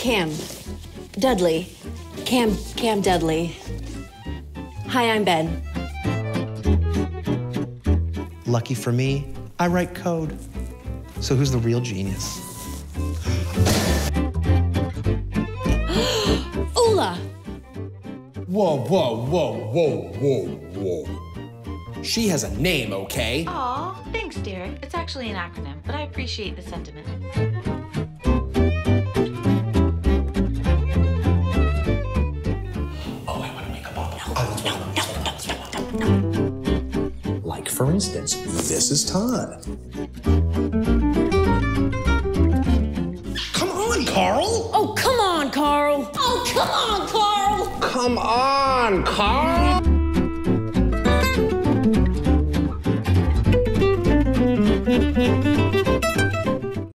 Cam. Dudley. Cam Dudley. Hi, I'm Ben. Lucky for me, I write code. So who's the real genius? Ula! Whoa, whoa, whoa, whoa, whoa, whoa. She has a name, okay? Aw, thanks, Derek. It's actually an acronym, but I appreciate the sentiment. Oh, I want to make a bubble. No. Like, for instance, this is Todd. Come on, Carl! Oh, come on, Carl! Oh, come on, Carl! Come on, Carl!